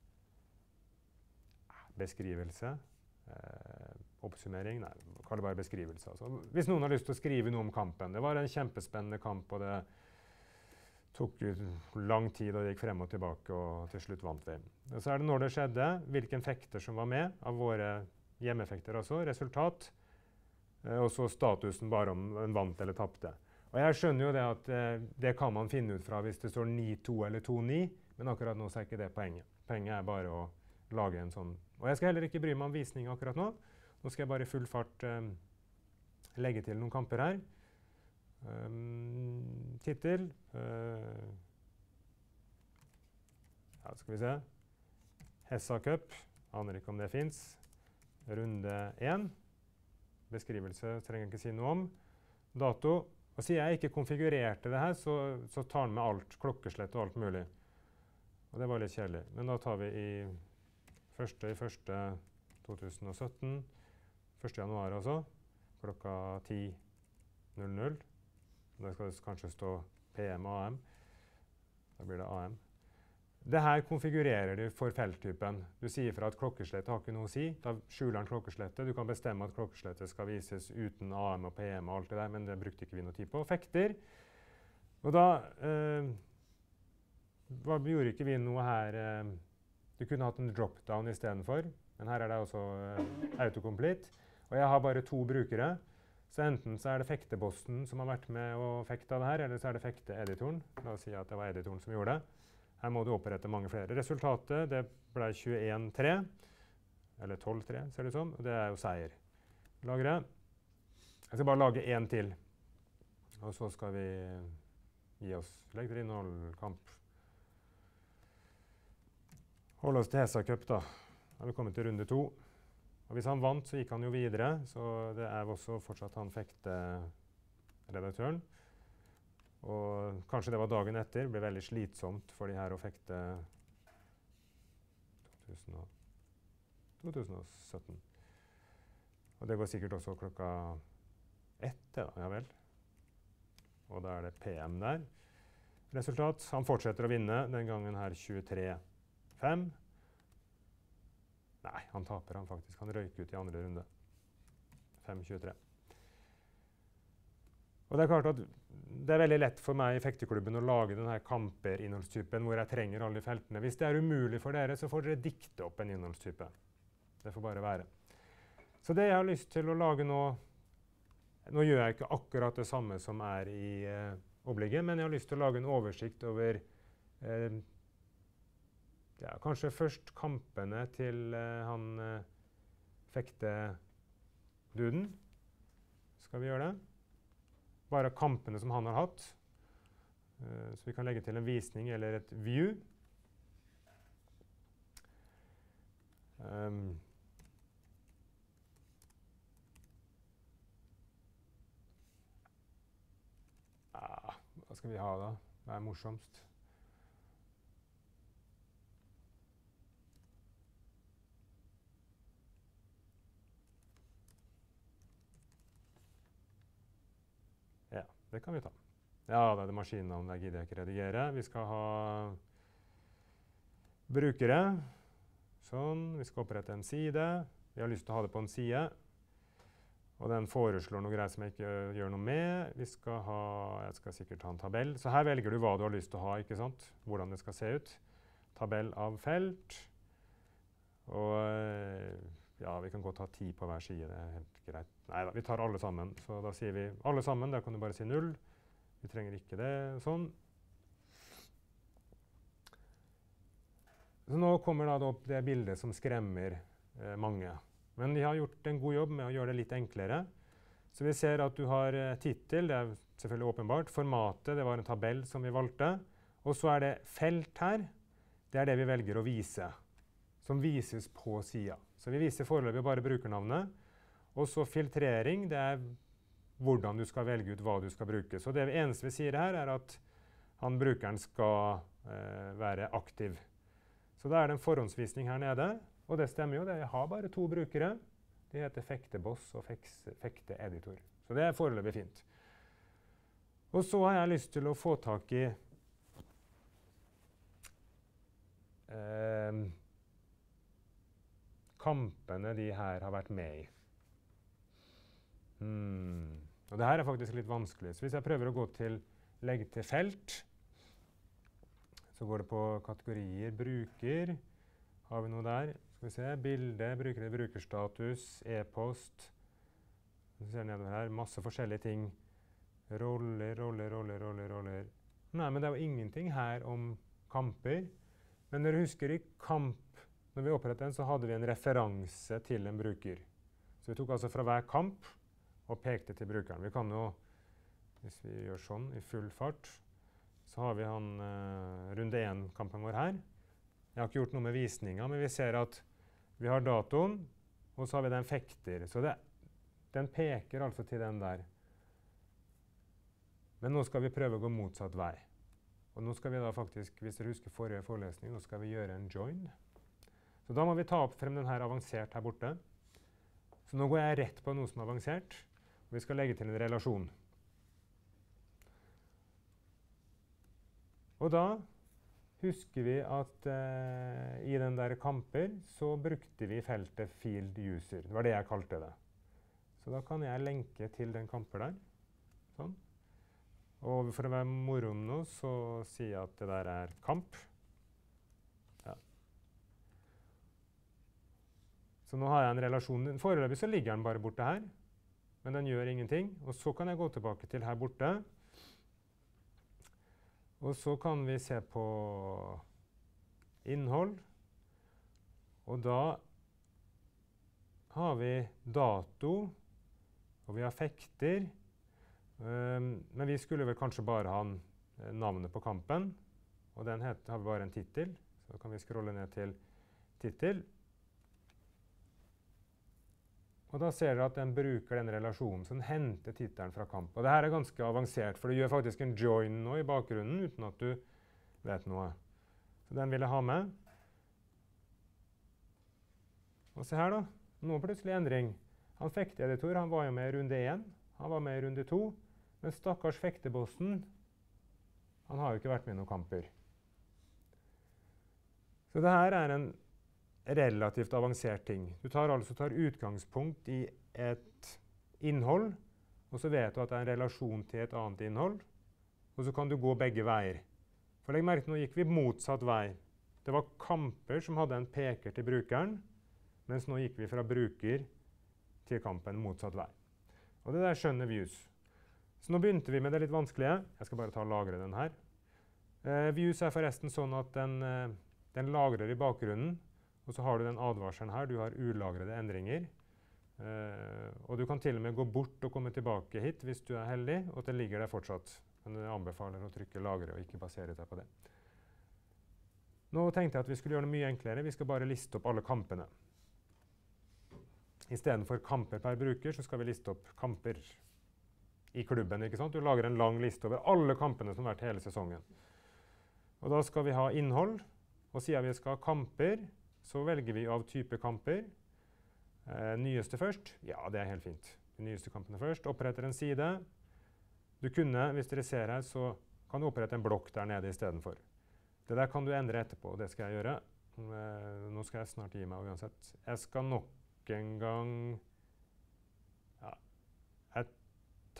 beskrivelse. Oppsummering? Nei, kall det bare beskrivelse. Altså. Hvis noen har lyst til å skrive noe om kampen. Det var en kjempespennende kamp, og det tok lang tid og gikk frem og tilbake, og til slutt vant vi. Og så er det når det skjedde, hvilken fekter som var med, av våre hjemmefekter også, resultat, og så statusen bare om en vant eller tapte. Og jeg skjønner jo det at det kan man finne ut fra hvis det står 9-2 eller 2-9, men akkurat nå så er ikke det poenget. Poenget er bare å lage en sånn. Og jeg skal heller ikke bry meg om visning akkurat nå. Nå skal jeg bare i full fart legge til noen kamper her. Tittel. Ja, skal vi se. Hessa Cup. Aner ikke om det finnes. Runde 1. Beskrivelse trenger jeg ikke si noe om. Dato. Og siden jeg ikke konfigurerte det her, så tar den med alt. Klokkeslett og alt mulig. Og det var litt kjedelig. Men da tar vi i 1.1.2017. 1. januar også. Klokka 10.00. Da skal det kanskje stå PM og AM. Da blir det AM. Det her konfigurerer du for felttypen. Du sier fra at klokkeslettet har ikke noe å si. Da skjuler den klokkeslettet. Du kan bestemme at klokkeslettet skal vises uten AM og PM og alt det der, men det brukte ikke vi noe tid på. Fekter. Og da gjorde ikke vi noe her. Du kunne hatt en drop-down i stedet for, men her er det også autocomplete. Og jeg har bare 2 brukere. Så enten så er det fektebossen som har vært med og fekta det her, eller så er det fekteeditoren. La oss si at det var editoren som gjorde det. Her må du opprette mange flere. Resultatet det ble 21-3, eller 12-3 ser det ut som, og det er jo seier. Lagre. Jeg skal bare lage en til, og så skal vi gi oss. Legg til innhold, kamp. Hold oss til Hessa Cup da. Da har vi kommet til runde 2. Og hvis han vant, så gikk han jo videre, så det er også fortsatt han fekte-redaktøren. Og kanskje det var dagen etter, det ble veldig slitsomt for de her å fekte 2017. Og det går sikkert også klokka 1, da, ja vel. Og da er det PM der. Resultat, han fortsetter å vinne, den gangen her 23-5. Nei, han taper han faktisk. Han røyker ut i andre runde. 5-23. Og det er klart at det er veldig lett for meg i fekteklubben å lage denne kamper-innholdstypen hvor jeg trenger alle feltene. Hvis det er umulig for dere, så får dere dikte opp en innholdstype. Det får bare være. Så det jeg har lyst til å lage nå gjør jeg ikke akkurat det samme som er i opplegget, men jeg har lyst til å lage en oversikt over ja, kanskje først kampene til han fekte-duden. Skal vi gjøre det? Bare kampene som han har hatt. Så vi kan legge til en visning eller et view. Hva skal vi ha da? Hva er morsomst? Ja, det kan vi ta. Ja, det er det maskinnavn, der gidder jeg ikke redigere. Vi skal ha brukere. Sånn, vi skal opprette en side. Vi har lyst til å ha det på en side. Og den foreslår noe greier som jeg ikke gjør noe med. Jeg skal sikkert ha en tabell. Så her velger du hva du har lyst til å ha, ikke sant? Hvordan det skal se ut. Tabell av felt. Og ja, vi kan godt ha 10 på hver side, det er helt greit. Neida, vi tar alle sammen. Så da sier vi alle sammen, der kan du bare si 0. Vi trenger ikke det, sånn. Så nå kommer da opp det bildet som skremmer mange. Men de har gjort en god jobb med å gjøre det litt enklere. Så vi ser at du har titel, det er selvfølgelig åpenbart. Formatet, det var en tabell som vi valgte. Og så er det felt her. Det er det vi velger å vise, som vises på siden. Så vi viser foreløpig bare brukernavnet. Og så filtrering, det er hvordan du skal velge ut hva du skal bruke. Så det eneste vi sier her er at brukeren skal være aktiv. Så da er det en forhåndsvisning her nede. Og det stemmer jo, jeg har bare 2 brukere. De heter Fekteboss og Fekteeditor. Så det er foreløpig fint. Og så har jeg lyst til å få tak i kampene de her har vært med i. Og det her er faktisk litt vanskelig. Så hvis jeg prøver å gå til legge til felt, så går det på kategorier, bruker. Har vi noe der? Skal vi se, bilde, brukere, brukerstatus, e-post. Så ser nedover her, masse forskjellige ting. Roller. Nei, men det er jo ingenting her om kamper. Men når du husker i kamp, når vi opprettet den, så hadde vi en referanse til en bruker. Så vi tok altså fra hver kamp og pekte til brukeren. Vi kan jo, hvis vi gjør sånn i full fart, så har vi runde 1-kampen vår her. Jeg har ikke gjort noe med visningen, men vi ser at vi har datoen, og så har vi den fekter. Så den peker altså til den der. Men nå skal vi prøve å gå motsatt vei. Og nå skal vi da faktisk, hvis dere husker forrige forelesning, nå skal vi gjøre en join. Så da må vi ta opp frem den her avansert her borte. Så nå går jeg rett på noe som er avansert, og vi skal legge til en relasjon. Og da husker vi at i den der kamper så brukte vi feltet field user. Det var det jeg kalte det. Så da kan jeg lenke til den kamper der. Sånn. Og for å være moro nå, så sier jeg at det der er kamp. Ja. Så nå har jeg en relasjon. Foreløpig så ligger den bare borte her, men den gjør ingenting. Og så kan jeg gå tilbake til her borte. Og så kan vi se på innhold. Og da har vi dato, og vi har fekter. Men vi skulle vel kanskje bare ha navnet på kampen, og den har vi bare en titel. Så kan vi scrolle ned til titel. Og da ser dere at den bruker den relasjonen som henter titelen fra kamp. Og det her er ganske avansert, for du gjør faktisk en join nå i bakgrunnen uten at du vet noe. Så den vil jeg ha med. Og se her da, nå plutselig endring. Han Fekteeditor, han var jo med i runde 1, han var med i runde 2, men stakkars Fektebossen, han har jo ikke vært med i noen kamper. Så det her er en relativt avansert ting. Du tar utgangspunkt i et innhold, og så vet du at det er en relasjon til et annet innhold, og så kan du gå begge veier. For legg merke til, nå gikk vi motsatt vei. Det var kamper som hadde en peker til brukeren, mens nå gikk vi fra bruker til kampen motsatt vei. Og det der skjønner views. Så nå begynte vi med det litt vanskelige. Jeg skal bare ta og lagre den her. Views er forresten sånn at den lagrer i bakgrunnen, og så har du den advarselen her. Du har ulagrede endringer. Og du kan til og med gå bort og komme tilbake hit hvis du er heldig, og det ligger der fortsatt. Men jeg anbefaler å trykke lagre og ikke basere deg på det. Nå tenkte jeg at vi skulle gjøre det mye enklere. Vi skal bare liste opp alle kampene. I stedet for kamper per bruker, så skal vi liste opp kamper i klubben, ikke sant? Du lager en lang liste over alle kampene som har vært hele sesongen. Og da skal vi ha innhold, og siden vi skal ha kamper, så velger vi av type kamper. Nyeste først? Ja, det er helt fint. De nyeste kampene først. Oppretter en side. Du kunne, hvis dere ser her, så kan du opprette en blokk der nede i stedet for. Det der kan du endre etterpå, og det skal jeg gjøre. Nå skal jeg snart gi meg uansett. Jeg skal nok en gang, ja,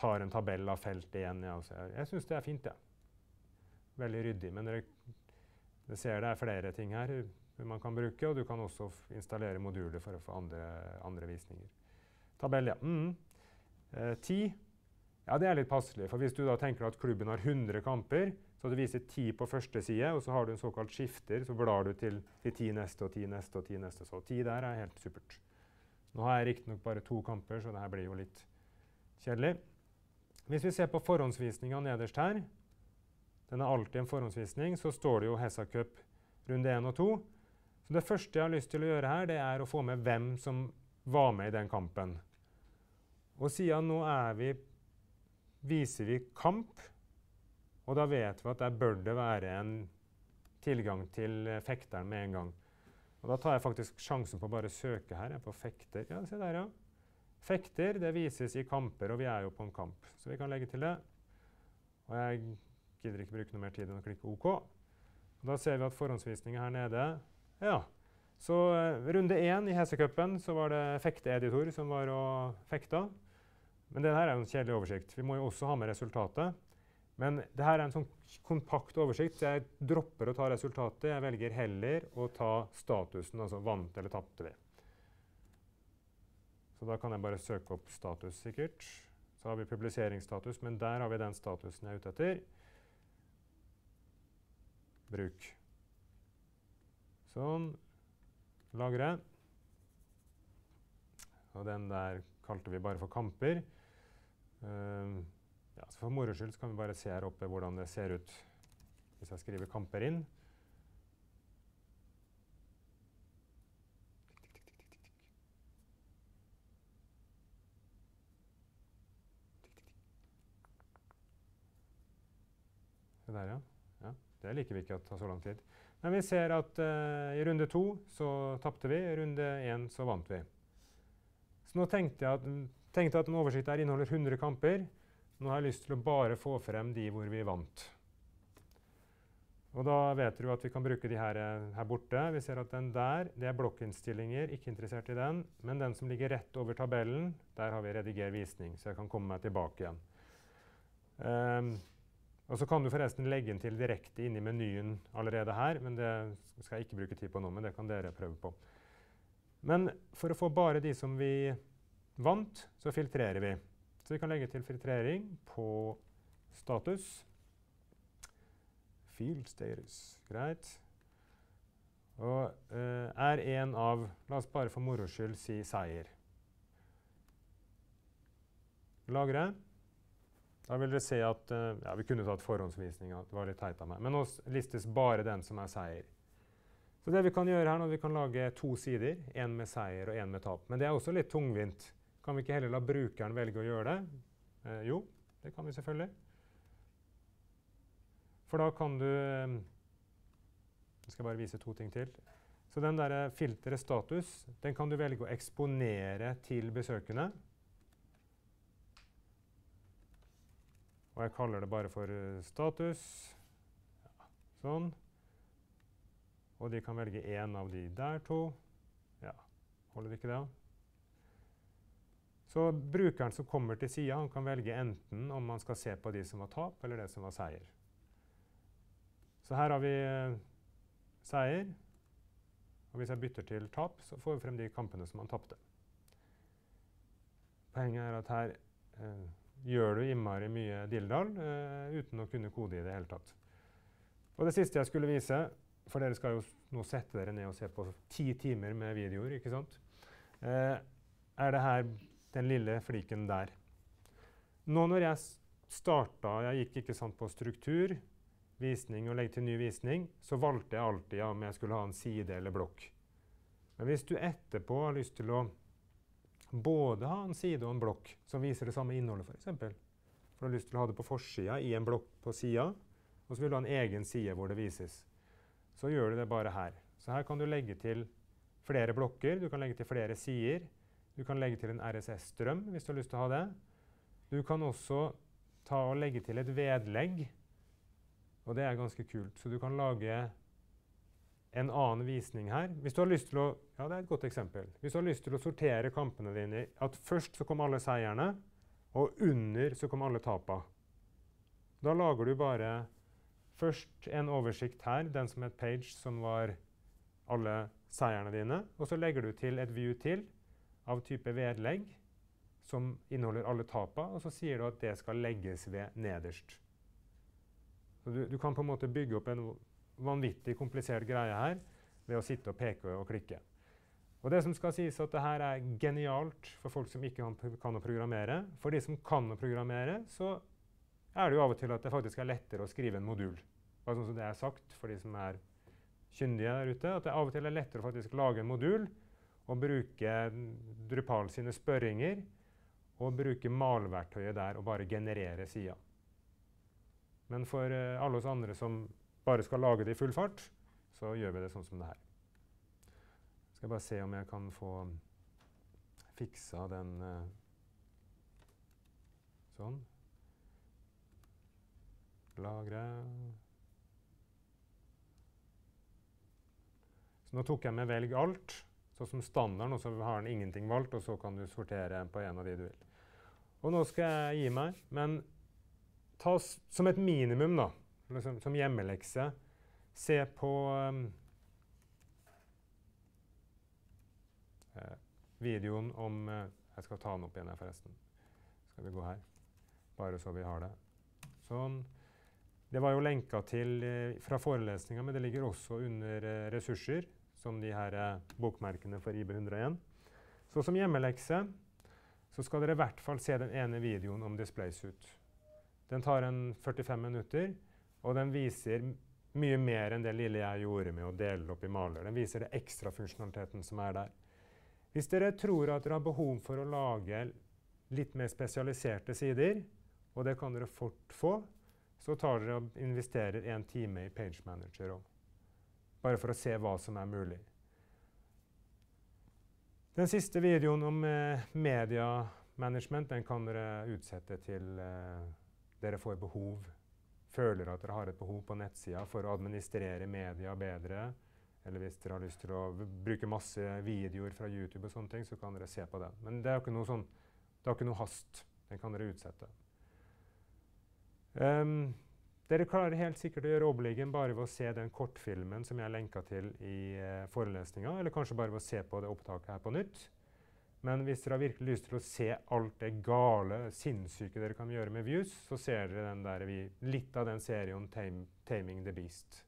tar en tabell av feltet igjen. Ja, jeg synes det fint, ja. Veldig ryddig, men dere ser det flere ting her man kan bruke, og du kan også installere moduler for å få andre visninger. Tabell, ja. 10. Ja, det litt passelig, for hvis du da tenker at klubben har 100 kamper, så det viser 10 på første side, og så har du en såkalt skifter, så blar du til 10 neste, og 10 neste, og 10 neste. Så 10 der helt supert. Nå har jeg riktig nok bare 2 kamper, så dette blir jo litt kjedelig. Hvis vi ser på forhåndsvisningen nederst her, den alltid en forhåndsvisning, så står det jo Hesa Cup runde 1 og 2. Så det første jeg har lyst til å gjøre her, det å få med hvem som var med i den kampen. Og siden nå viser vi kamp, og da vet vi at der bør det være en tilgang til fekteren med en gang. Og da tar jeg faktisk sjansen på å bare søke her på fekter. Ja, se der, ja. Fekter, det vises i kamper, og vi jo på en kamp. Så vi kan legge til det. Og jeg gidder ikke bruke noe mer tid enn å klikke OK. Og da ser vi at forhåndsvisningen her nede, ja. Så runde 1 i Hesecupen så var det fekteeditor som var og fekta. Men det her jo en kjedelig oversikt. Vi må jo også ha med resultatet. Men det her en sånn kompakt oversikt, så jeg dropper å ta resultatet. Jeg velger heller å ta statusen, altså vant eller tapte vi. Så da kan jeg bare søke opp status sikkert. Så har vi publiseringsstatus, men der har vi den statusen jeg ute etter. Bruk. Sånn. Lagre. Og den der kalte vi bare for kamper. Ja, så for moro skyld kan vi bare se her oppe hvordan det ser ut hvis jeg skriver kamper inn. Det der, ja. Ja. Det liker vi ikke at det tar så lang tid. Men vi ser at i runde 2 så tappte vi, i runde 1 så vant vi. Så nå tenkte jeg at en oversikt her inneholder 100 kamper. Nå har jeg lyst til å bare få frem de hvor vi vant. Og da vet du at vi kan bruke de her borte. Vi ser at den der, det blokkinnstillinger, ikke interessert i den. Men den som ligger rett over tabellen, der har vi rediger visning, så jeg kan komme meg tilbake igjen. Og så kan du forresten legge den til direkte inn i menyen allerede her, men det skal jeg ikke bruke tid på nå, men det kan dere prøve på. Men for å få bare de som vi vant, så filtrerer vi. Så vi kan legge til filtrering på status. Field status. Greit. Og en av, la oss bare for moro skyld si seier. Lagre. Da vil dere se at ja, vi kunne tatt forhåndsvisninga, det var litt teit av meg. Men nå listes bare den som seier. Så det vi kan gjøre her, vi kan lage 2 sider, en med seier og en med tap. Men det også litt tungvint. Kan vi ikke heller la brukeren velge å gjøre det? Jo, det kan vi selvfølgelig. For da kan du jeg skal bare vise 2 ting til. Så den der filteret status, den kan du velge å eksponere til besøkende. Og jeg kaller det bare for status. Ja, sånn. Og de kan velge en av de der 2. Ja, holder det ikke det? Så brukeren som kommer til siden, han kan velge enten om man skal se på de som var tap, eller det som var seier. Så her har vi seier. Og hvis jeg bytter til tap, så får vi frem de kampene som man tappte. Poenget at her gjør du innmari mye dilldall uten å kunne kode i det hele tatt. Og det siste jeg skulle vise, for dere skal jo nå sette dere ned og se på 10 timer med videoer, ikke sant? Det her den lille fliken der. Nå når jeg startet, jeg gikk ikke sant på struktur, visning og legge til ny visning, så valgte jeg alltid om jeg skulle ha en side eller blokk. Men hvis du etterpå har lyst til å både ha en side og en blokk som viser det samme innholdet for eksempel, for du har lyst til å ha det på forsida i en blokk på sida, og så vil du ha en egen side hvor det vises, så gjør du det bare her. Så her kan du legge til flere blokker, du kan legge til flere sider, du kan legge til en RSS-strøm hvis du har lyst til å ha det. Du kan også ta og legge til et vedlegg, og det ganske kult. Så du kan lage en annen visning her. Hvis du har lyst til å, ja det et godt eksempel. Hvis du har lyst til å sortere kampene dine, at først så kom alle seierne, Og under så kommer alle tapene. Da lager du bare først en oversikt her, den som het page, som var alle seierne dine. Og så legger du til et view til av type vedlegg, som inneholder alle tapene, og så sier du at det skal legges ved nederst. Så du kan på en måte bygge opp en vanvittig komplisert greie her ved å sitte og peke og klikke. Og det som skal sies at dette er genialt for folk som ikke kan å programmere. For de som kan å programmere, så er det jo av og til at det faktisk er lettere å skrive en modul. Bare sånn som det er sagt for de som er kyndige der ute, at det av og til er lettere å faktisk lage en modul og bruke Drupal sine spørringer og bruke malverktøyet der og bare generere sida. Men for alle oss andre som bare skal lage det i full fart, så gjør vi det sånn som det her. Jeg skal bare se om jeg kan få fiksa den sånn. Lagre. Så nå tok jeg med velg alt, så som standarden, og så har den ingenting valgt, og så kan du sortere på en av de du vil. Og nå skal jeg gi meg, men ta som et minimum da, liksom, som hjemmelekse, se på videoen om, jeg skal ta den opp igjen her forresten, skal vi gå her, bare så vi har det. Sånn. Det var jo lenket til fra forelesningen, men det ligger også under ressurser, som de her bokmerkene for IB101. Så som hjemmelekse, så skal dere i hvert fall se den ene videoen om DisplaySuit. Den tar en 45 minutter, og den viser mye mer enn det lille jeg gjorde med å dele opp i maler. Den viser det ekstra funksjonaliteten som er der. Hvis dere tror at dere har behov for å lage litt mer spesialiserte sider, og det kan dere fort få, så tar dere og investerer 1 time i Page Manager også. Bare for å se hva som er mulig. Den siste videoen om media management, den kan dere utsette til dere får behov, føler at dere har et behov på nettsida for å administrere media bedre, eller hvis dere har lyst til å bruke masse videoer fra YouTube og sånne ting, så kan dere se på den. Men det er jo ikke noe sånn, det er ikke noe hast. Den kan dere utsette. Dere klarer helt sikkert å gjøre oppleggen bare ved å se den kortfilmen som jeg lenket til i forelesningen, eller kanskje bare ved å se på det opptaket her på nytt. Men hvis dere har virkelig lyst til å se alt det gale, sinnssyke dere kan gjøre med views, så ser dere den der, litt av den serien Taming the Beast.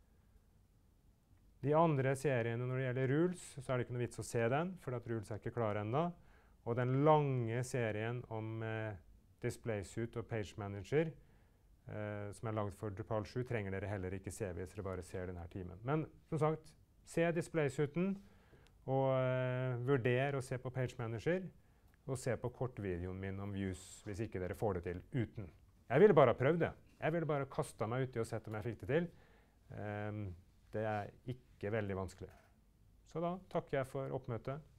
De andre seriene når det gjelder rules, så er det ikke noe vits å se den, for at rules er ikke klar enda. Og den lange serien om DisplaySuit og Page Manager, som er laget for Drupal 7, trenger dere heller ikke se hvis dere bare ser denne timen. Men som sagt, se DisplaySuiten, og vurder å se på Page Manager, og se på kortvideoen min om views hvis ikke dere får det til uten. Jeg ville bare ha prøvd det. Jeg ville bare kastet meg uti og sett om jeg fikk det til. Det er ikke veldig vanskelig. Så da takker jeg for oppmøtet.